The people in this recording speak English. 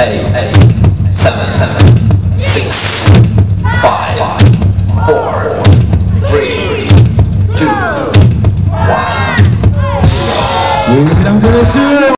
8, 7, 6, 5, 4, 3, 2, 1.